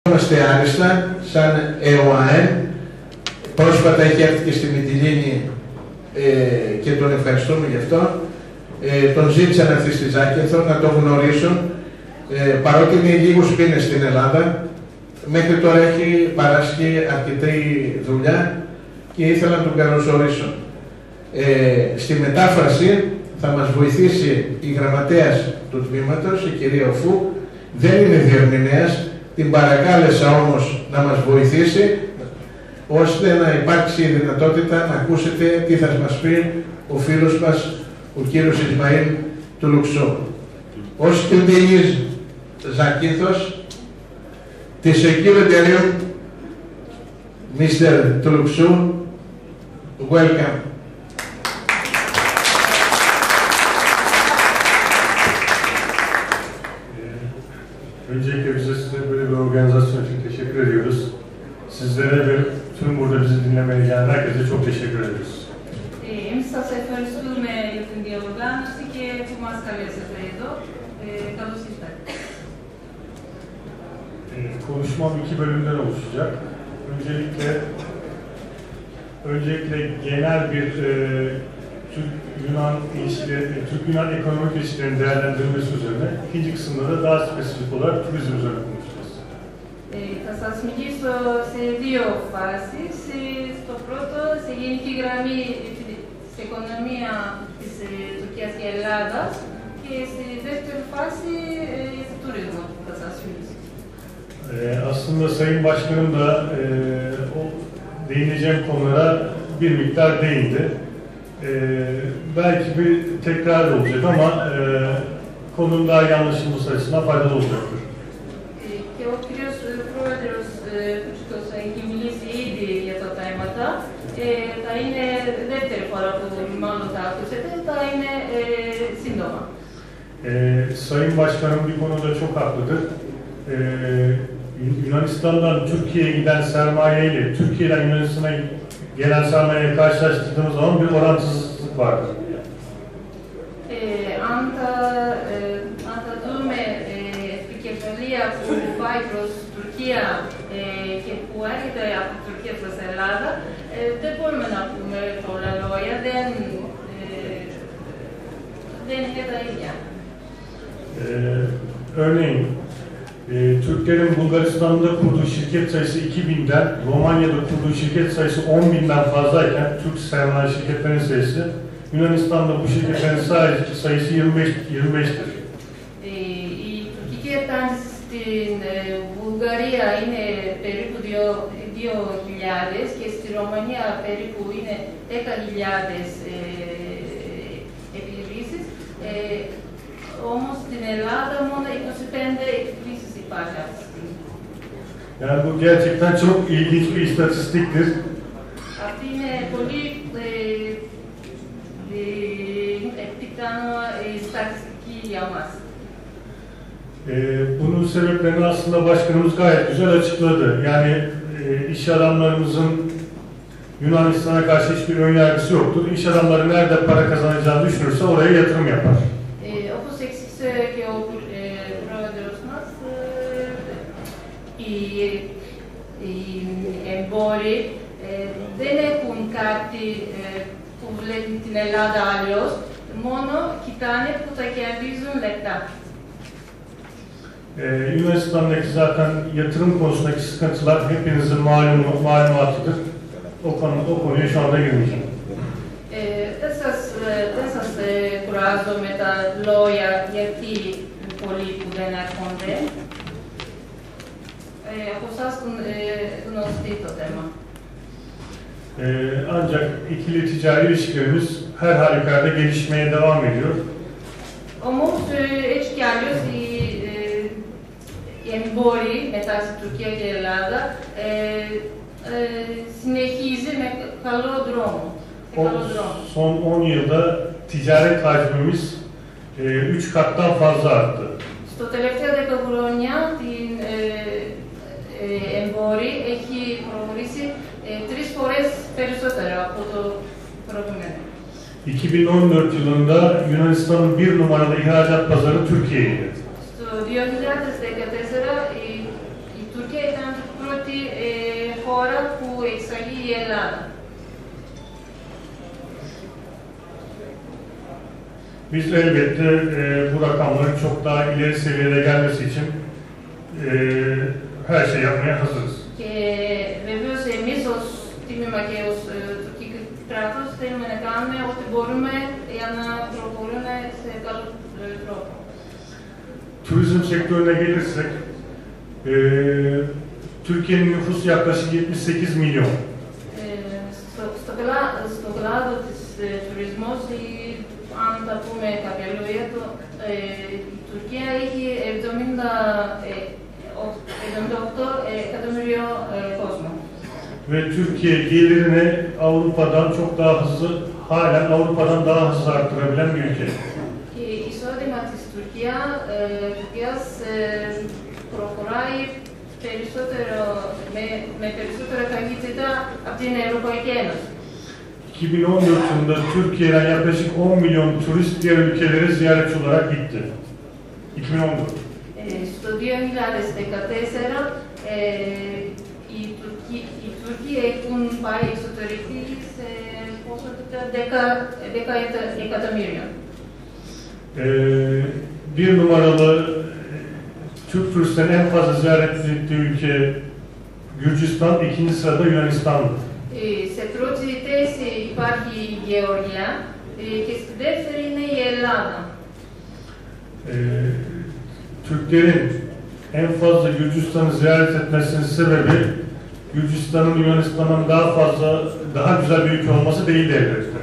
Είμαστε άριστα, σαν ΕΟΑΕ. Πρόσφατα έχει έρθει και στη Μυτιλήνη και τον ευχαριστούμε γι' αυτό. Τον ζήτησα να έρθει στη Ζάκυνθο, να τον γνωρίσω. Παρότι είναι λίγους μήνες στην Ελλάδα, μέχρι τώρα έχει παράσχει αρκετή δουλειά και ήθελα να τον καλωσορίσω. Στη μετάφραση θα μας βοηθήσει η γραμματέας του τμήματος, η κυρία Οφού. Δεν είναι διερμηνέας, την παρακάλεσα όμως να μας βοηθήσει, ώστε να υπάρξει η δυνατότητα να ακούσετε τι θα μας πει ο φίλος μας, ο κύριος Ισμαήλ Τουλουξού. Ως κεντρικής Ζάκυνθος, της Εκείρου Mr. Τουλουξού, welcome. Öncelikle bize size böyle bir organizasyon için teşekkür ediyoruz. Sizlere ve tüm burada bizi dinlemeye gelen herkese çok teşekkür ediyoruz. Εμείς σας ευχαριστούμε για την διοργάνωση και που μας καλέσατε εδώ. Καλώς ήρθατε. Konuşmam iki bölümden oluşacak. Öncelikle genel bir Türk-Yunan Türk-Yunan ekonomik ilişkilerin değerlendirilmesi üzerine, ikinci kısımda da daha spesifik olarak turizm üzerine konuşacağız. Θα σας μιλήσω σε δύο φάσεις. Στο πρώτο, σε γενική γραμμή της οικονομία της Τουρκίας και Ελλάδας και στη δεύτερη φάση του τουρισμού θα σας μιλήσω. Aslında Sayın Başkanım da o değineceğim konulara bir miktar değindi. Belki bir tekrar olacak ama konunun daha iyi anlaşılması açısından faydalı olacaktır. Και ο κύριος Πρόεδρος Τουρκικός έχει μιλήσει ήδη για τα θέματα. Θα είναι δεύτερη φορά που μάλλον θα ακούσετε, θα είναι σύντομα. Sayın Başkanım bir konuda çok haklıdır. Yunanistan'dan Türkiye'ye giden sermaye ile Türkiye'den Yunanistan'a gelen sermayeyi karşılaştırdığımız zaman bir orantısızlık vardır. Αν θα δούμε επικεφαλία που πάει προς Τουρκία και που έρχεται από την Τουρκία προς Ελλάδα, δεν μπορούμε να πούμε πολλά λόγια, δεν είναι τα ίδια. Örneğin, Türklerin Bulgaristan'da kurduğu şirket sayısı 2000'den, Romanya'da kurduğu şirket sayısı 10.000'den fazlayken, Türk sermaye şirketlerinin sayısı, Yunanistan'da bu şirketlerin sayısı 25'tir. Η τουρκική επένδυση στην Βουλγαρία είναι περίπου 2.000 και στη Ρωμανία περίπου είναι 10.000 επιχειρήσεις. Όμως στην Ελλάδα μόνο 25 επιχειρήσεις υπάρχει αυτή τη στιγμή. Yani bu gerçekten çok ilginç bir istatistiktir. Αυτή είναι πολύ επικράνο στατιστική για μας. Bunun sebeplerini aslında başkanımız gayet güzel açıkladı. Yani iş adamlarımızın Yunanistan'a karşı hiçbir önyargısı yoktur. İş adamları nerede para kazanacağını düşünürse oraya yatırım yapar. Όπως εξήγησε και ο πρόεδρος μας, οι εμπόροι δεν έχουν κάτι που βλέπει την Ελλάδα αλλιώς, μόνο κοιτάνε που θα κερδίζουν λεπτά. Yunanistan'daki zaten yatırım konusundaki sıkıntılar hepinizin malumatıdır. O konuya şu anda girmeyeceğim. Δεν σας κουράζω με τα λόγια γιατί πολλοί που δεν έρχονται. Από εσάς γνωστεί το θέμα. Ancak ikili ticari ilişkilerimiz her halükarda gelişmeye devam ediyor. Όμως έτσι κι αλλιώς οι εμπόροι μεταξύ Τουρκία και Ελλάδα συνεχίζει με καλό δρόμο. Son 10 yılda ticaret hacmimiz 3 kattan fazla arttı. Στο τελευταία 10 χρόνια την εμπόροι έχει προχωρήσει 3 φορές περισσότερο από το προηγούμενο. 2014 yılında Yunanistan'ın bir numaralı ihracat pazarı Türkiye'ydi. Στο 2014 η Τουρκία ήταν η πρώτη χώρα που εξαγεί η Ελλάδα. Biz elbette bu rakamların çok daha ileri seviyede gelmesi için her şey yapmaya hazırız. Και βεβαίως εμείς ως τμήμα και ως τουρκικό κράτος θέλουμε να κάνουμε ό,τι μπορούμε για να προχωρούμε σε καλό τρόπο. Turizm sektörüne gelirsek, Türkiye'nin nüfusu yaklaşık 78 milyon. Στο κλάδο της τουρισμού, αν τα πούμε κάποια λόγια, η Τουρκία έχει 78 εκατομμύριο κόσμο. Ve Türkiye gelirini Avrupa'dan çok daha hızlı, halen Avrupa'dan daha hızlı arttırabilen bir ülke. Και η εισόδημα της Τουρκίας προχωράει με περισσότερα ταχύτητα από την Ευρωπαϊκή Ένωση. 2014 yılında Türkiye'den yaklaşık 10 milyon turist diğer ülkelere ziyaretçi olarak gitti. 2014. Στο 2014 οι Τούρκοι έχουν πάει εξωτερική σε ποσότητα 10 εκατομμύρια. Bir numaralı Türk turistlerin en fazla ziyaret ettiği ülke Gürcistan, ikinci sırada Yunanistan'dı. Σε πρώτη θέση υπάρχει η Γεωργία και στη δεύτερη είναι η Ελλάδα. Türklerin en fazla Gürcistan'ı ziyaret etmesinin sebebi Gürcistan'ın Yunanistan'dan daha güzel bir ülke olması değildi elbette.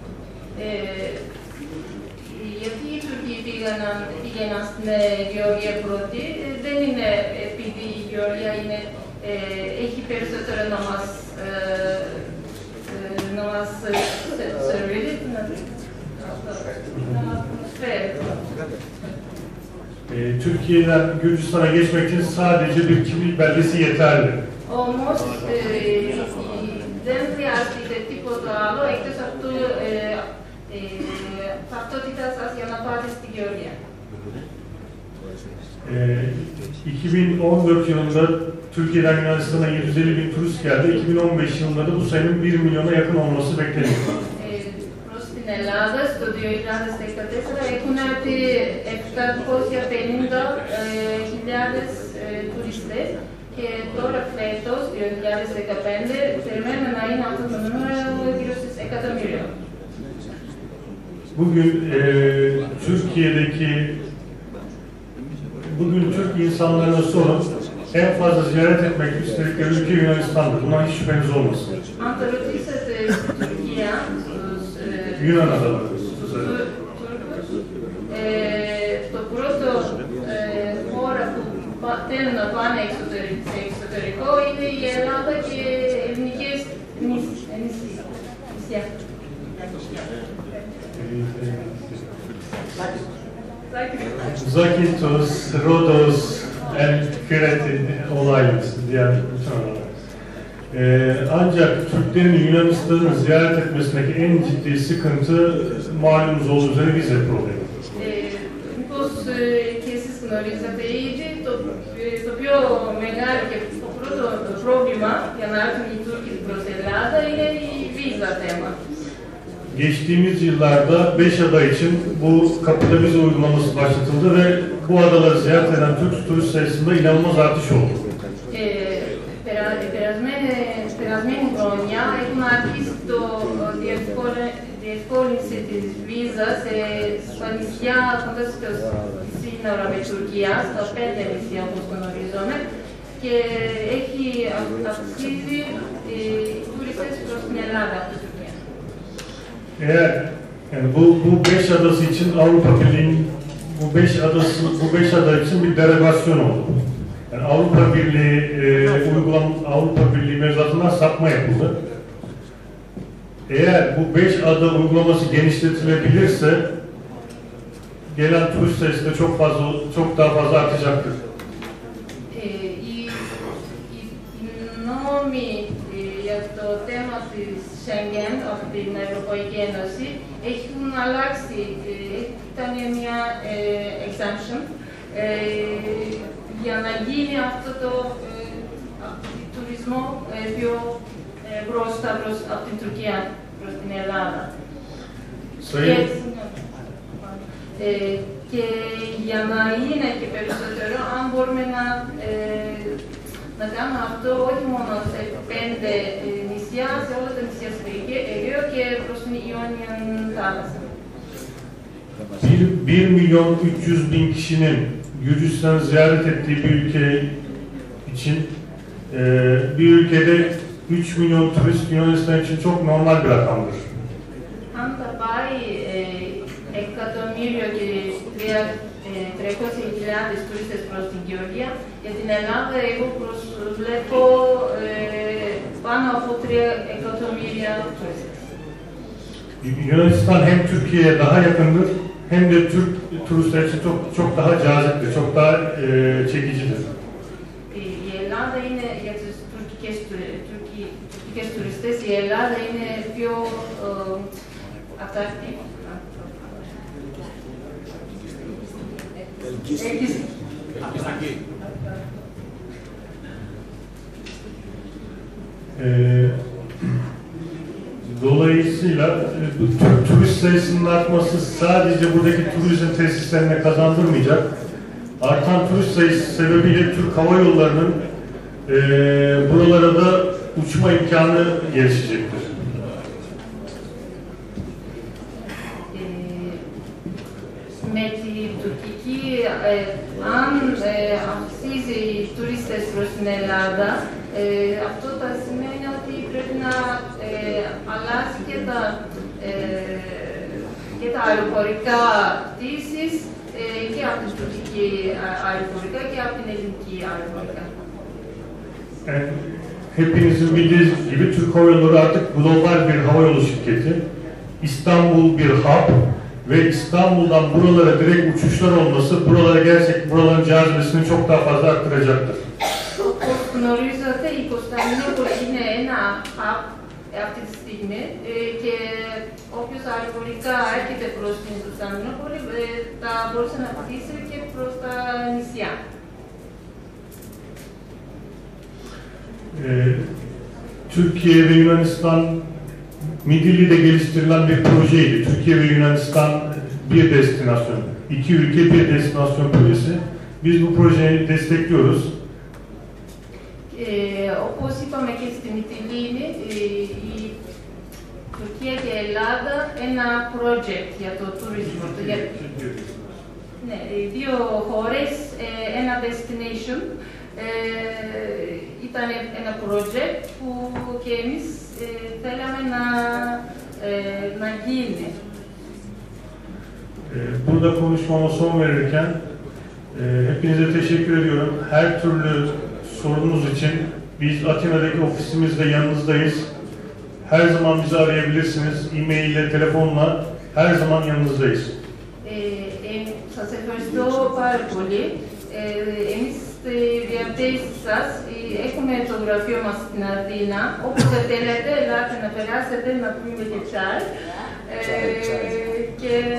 Γιατί οι Τούρκοι πήγαιναν στην Γεωργία πρώτη, δεν είναι επειδή η Γεωργία έχει περισσότερο να μας σερβίρει, να μας προσφέρει. Türkiye'den Gürcistan'a geçmek için sadece bir kimlik belgesi yeterli. Όμως δεν χρειάζεται τίποτα άλλο εκτός αυτού ταυτότητας σας για να πάτε στη Γεωργία. 2014 yılında Türkiye'den Yunanistan'a 750 bin turist geldi. 2015 yılında da bu sayının 1 milyona yakın olması bekleniyor. Προς την Ελλάδα, στο 2014, έχουν έρθει 750.000 τουρίστες και τώρα φέτος, 2015, περιμένουμε να είναι αυτό το νούμερο γύρω στις 100.000.000. Bugün Türk insanlarına sorun, en fazla ziyaret etmek istedikleri ülke Yunanistan'dır. Bundan hiç şüpheniz olmasın. Αν το ρωτήσετε στην Τουρκία, Yunan adaları. το πρώτο χώρα που θέλουν να πάνε σε εξωτερικό είναι η Ελλάδα και ελληνικές νησιά. Zakynthos, Rhodos, Kreti olaylısı diğer bütün adalar. Ancak Türklerin Yunanistan'ı ziyaret etmesindeki en ciddi sıkıntı malumunuz olduğu üzere vize problemi. Μήπως και εσείς γνωρίζετε ήδη, το πιο μεγάλο και το πρώτο πρόβλημα για να έρθουν οι Τούρκοι προς Ελλάδα είναι η βίζα θέμα. Geçtiğimiz yıllarda 5 ada için bu kapıda vize uygulaması başlatıldı ve bu adaları ziyaret eden Türk turist sayısında inanılmaz artış oldu. Περασμένη χρονιά έχουν αρχίσει το διευκόλυνση της βίζας στα νησιά κοντά στο σύνορα με Τουρκία, στα 5 νησιά όπως γνωρίζουμε, και έχει αυξήσει οι τουρίστες προς την Ελλάδα από την Τουρκία. Eğer yani bu 5 adası için Avrupa Birliği'nin bu 5 ada için bir derogasyon oldu. Yani Avrupa Birliği mevzuatından sapma yapıldı. Eğer bu 5 ada uygulaması genişletilebilirse gelen turist sayısı da çok daha fazla artacaktır. Οι νόμοι για το θέμα της Schengen από την Ευρωπαϊκή Ένωση έχουν αλλάξει. Ήταν μια exemption για να γίνει αυτό το τουρισμό πιο μπροστά από την Τουρκία προς την Ελλάδα. Και για να είναι και περισσότερο, αν μπορούμε να κάνουμε αυτό όχι μόνο σε 5 νησιά, σε όλα τα nişya στο Αιγαίο και προς την Ιόνια θάλασσα. 1.300.000 kişinin Gürcistan'ı ziyaret ettiği bir ülke için bir ülkede 3 milyon turist Yunanistan için çok normal bir rakamdır. Αν θα πάει 1.300.000 τουρίστες προς την Γεωργία, για την Ελλάδα εγώ προσβλέπω πάνω από 3 εκατομμύρια τουρίστες. Yunanistan hem Türkiye'ye daha yakındır hem de Türk turistler için çok daha caziptir, çok daha çekicidir. Η Ελλάδα είναι για τους τουρκικές τουριστές, η Ελλάδα είναι πιο attractive. Dolayısıyla turist sayısının artması sadece buradaki turizm tesislerine kazandırmayacak. Artan turist sayısı sebebiyle Türk Hava Yolları'nın buralara da uçma imkanı gelişecektir. Με την τουρκική, αν αυξήσει οι τουρίστες προς την Ελλάδα, αυτό θα σημαίνει ότι πρέπει να αλλάξει και τα αεροπορικά πτήσεις και από την τουρκική αεροπορικά και από την ελληνική αεροπορικά. Hepinizin bildiği gibi Türk Hava Yolları artık global bir havayolu şirketi. İstanbul bir hub ve İstanbul'dan buralara direkt uçuşlar olması buraların cazibesini çok daha fazla arttıracaktır. Όπως γνωρίζετε, η Κωνσταντινούπολη είναι ένα hub αυτή τη στιγμή και όποιος αεροπορικά έρχεται προς την Κωνσταντινούπολη θα μπορούσε να πτήσει και προς τα νησιά. Türkiye ve Yunanistan Midilli'de geliştirilen bir projeydi. Türkiye ve Yunanistan bir destinasyon, iki ülke bir destinasyon projesi. Biz bu projeyi destekliyoruz. Όπως είπαμε και στη Μυτιλήνη, η Τουρκία και η Ελλάδα ένα project για το τουρισμό. Ναι, οι δύο χώρες, ένα destination, ήταν ένα project που και εμείς θέλαμε να γίνει. Burada konuşmama son verirken hepinize teşekkür ediyorum. Her türlü sorunuz için biz Atina'daki ofisimizde yanınızdayız. Her zaman bizi arayabilirsiniz. E-mail ile, telefonla her zaman yanınızdayız. Σας ευχαριστώ πάρα πολύ. Εμείς στη διαθέση σας έχουμε το γραφείο μας στην Αθήνα. Όποτε θέλετε, ελάτε να περάσετε, να πούμε και τσάι. Και